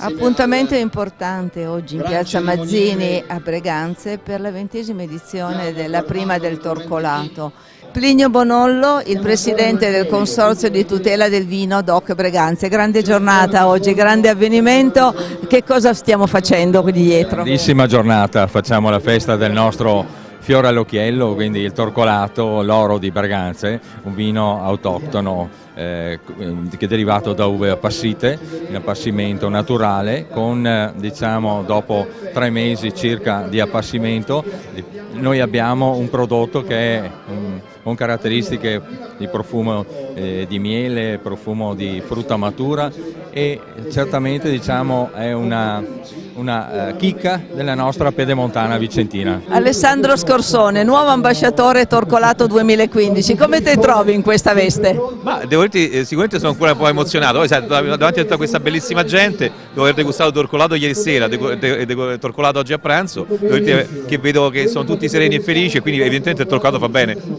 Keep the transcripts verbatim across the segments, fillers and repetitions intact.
Appuntamento importante oggi in piazza Mazzini a Breganze per la ventesima edizione della Prima del Torcolato. Plinio Bonollo, il presidente del Consorzio di tutela del vino D O C Breganze. Grande giornata oggi, grande avvenimento. Che cosa stiamo facendo qui dietro? Grandissima giornata, facciamo la festa del nostro fiore all'occhiello, quindi il Torcolato, l'oro di Breganze, un vino autoctono eh, che è derivato da uve appassite, in appassimento naturale, con eh, diciamo dopo tre mesi circa di appassimento noi abbiamo un prodotto che è um, con caratteristiche di profumo eh, di miele, profumo di frutta matura e certamente diciamo è una, una uh, chicca della nostra pedemontana vicentina. Alessandro Scorsone, nuovo ambasciatore Torcolato duemilaquindici, come ti trovi in questa veste? Ma devo dirti, eh, sicuramente sono ancora un po' emozionato. Poi, sai, davanti a tutta questa bellissima gente, dopo aver degustato Torcolato ieri sera e Torcolato oggi a pranzo, devo dirti che vedo che sono tutti sereni e felici e quindi evidentemente il Torcolato fa bene.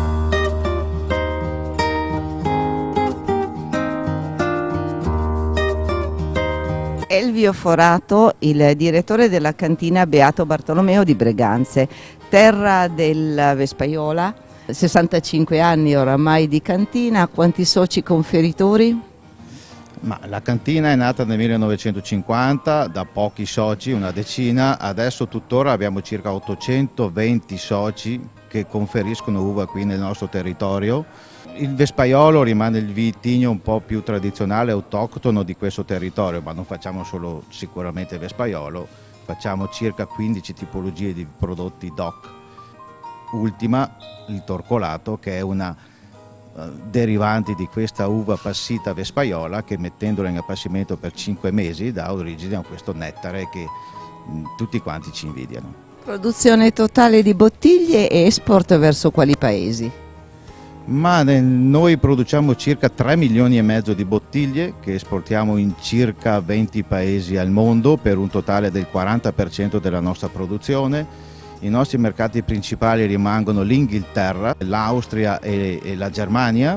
Elvio Forato, il direttore della cantina Beato Bartolomeo di Breganze, terra della Vespaiola, sessantacinque anni oramai di cantina, quanti soci conferitori? Ma la cantina è nata nel millenovecentocinquanta da pochi soci, una decina, adesso tuttora abbiamo circa ottocentoventi soci che conferiscono uva qui nel nostro territorio. Il Vespaiolo rimane il vitigno un po' più tradizionale, autoctono di questo territorio, ma non facciamo solo sicuramente Vespaiolo, facciamo circa quindici tipologie di prodotti D O C. Ultima il Torcolato, che è una uh, derivante di questa uva passita vespaiola che mettendola in appassimento per cinque mesi dà origine a questo nettare che mh, tutti quanti ci invidiano. Produzione totale di bottiglie e export verso quali paesi? Ma nel, noi produciamo circa tre milioni e mezzo di bottiglie che esportiamo in circa venti paesi al mondo per un totale del quaranta per cento della nostra produzione. I nostri mercati principali rimangono l'Inghilterra, l'Austria e, e la Germania.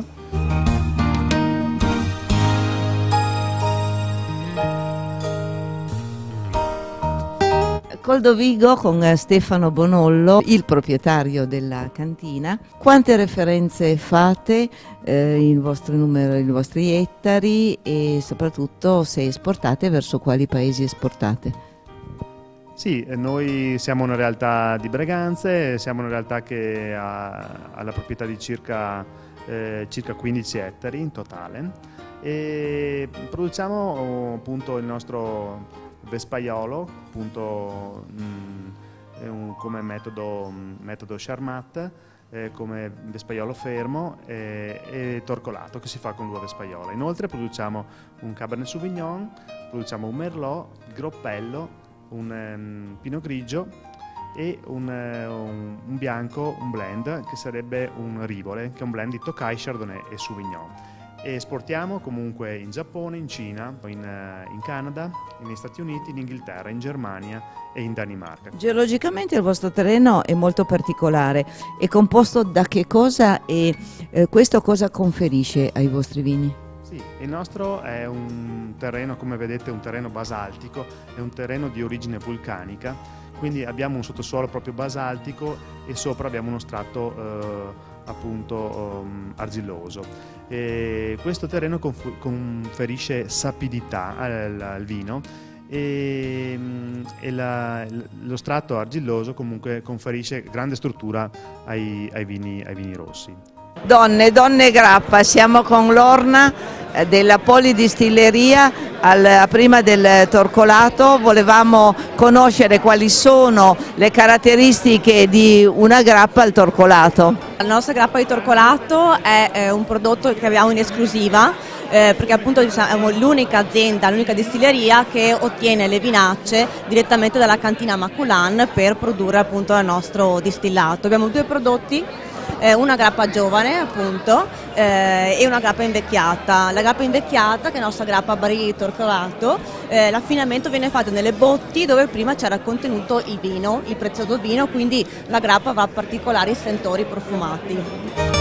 Coldovigo con Stefano Bonollo, il proprietario della cantina. Quante referenze fate, eh, il vostro numero, i vostri ettari e soprattutto se esportate, verso quali paesi esportate? Sì, noi siamo una realtà di Breganze, siamo una realtà che ha, ha la proprietà di circa, eh, circa quindici ettari in totale e produciamo appunto il nostro Vespaiolo, appunto mh, è un, come metodo, metodo Charmat, eh, come Vespaiolo fermo e, e Torcolato che si fa con l'uva Vespaiola. Inoltre produciamo un Cabernet Sauvignon, produciamo un Merlot, il Groppello, un um, Pinot Grigio e un, uh, un, un bianco, un blend che sarebbe un Rivole, che è un blend di Tokai, Chardonnay e Sauvignon. E esportiamo comunque in Giappone, in Cina, in, in Canada, negli Stati Uniti, in Inghilterra, in Germania e in Danimarca. Geologicamente il vostro terreno è molto particolare, è composto da che cosa e eh, questo cosa conferisce ai vostri vini? Sì, il nostro è un terreno, come vedete, un terreno basaltico, è un terreno di origine vulcanica, quindi abbiamo un sottosuolo proprio basaltico e sopra abbiamo uno strato eh, appunto um, argilloso. E questo terreno conferisce sapidità al, al vino e, e la, lo strato argilloso comunque conferisce grande struttura ai, ai, vini, ai vini rossi. Donne, Donne Grappa, siamo con Lorna della Polidistilleria al, prima del Torcolato. Volevamo conoscere quali sono le caratteristiche di una grappa al Torcolato. La nostra grappa di Torcolato è eh, un prodotto che abbiamo in esclusiva eh, perché appunto siamo l'unica azienda, l'unica distilleria che ottiene le vinacce direttamente dalla cantina Maculan per produrre appunto il nostro distillato. Abbiamo due prodotti. Eh, una grappa giovane appunto eh, e una grappa invecchiata. La grappa invecchiata, che è la nostra grappa barili di Torcolato, eh, l'affinamento viene fatto nelle botti dove prima c'era contenuto il vino, il prezioso vino, quindi la grappa va a particolari sentori profumati.